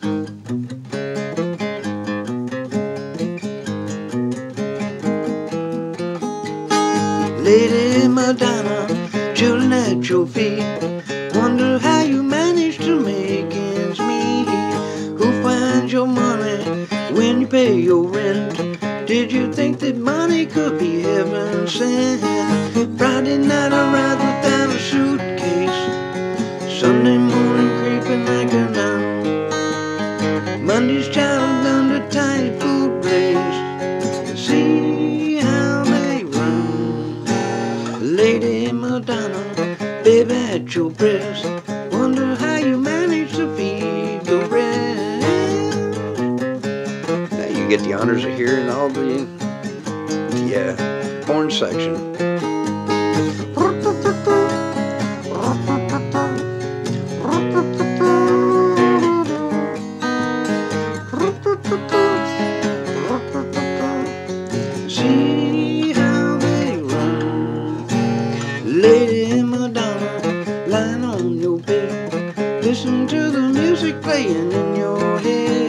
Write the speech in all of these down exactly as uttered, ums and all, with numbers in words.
Lady Madonna, children at your feet, wonder how you manage to make ends meet. Who finds your money when you pay your rent? Did you think that money could be heaven sent? Friday night I ride without a suitcase, Sunday morning creeping like a nun, Monday's child under tiny food race. See how they run. Lady Madonna, baby at your breast, wonder how you manage to feed the rest. Now you get the honors of hearing all the yeah horn section. See how they run. Lady Madonna, lying on your bed, listen to the music playing in your head.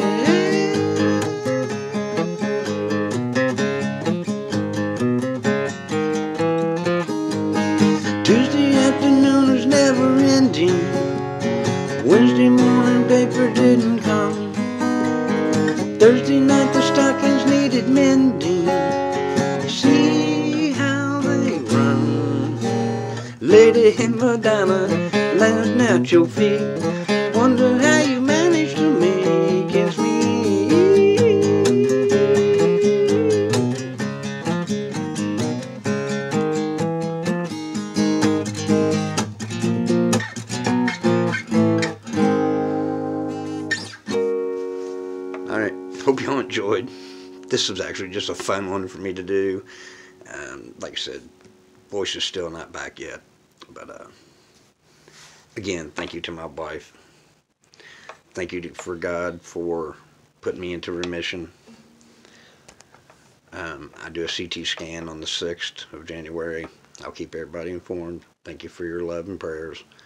Tuesday afternoon is never ending, Wednesday morning paper didn't come, Thursday night the stockings needed mending. See how they run. Lady Madonna, lying at your feet, wonder how you manage to make ends meet. Alright, hope y'all enjoyed. This was actually just a fun one for me to do. Um, like I said, voice is still not back yet. But uh, again, thank you to my wife. Thank you to, for God for putting me into remission. Um, I do a C T scan on the sixth of January. I'll keep everybody informed. Thank you for your love and prayers.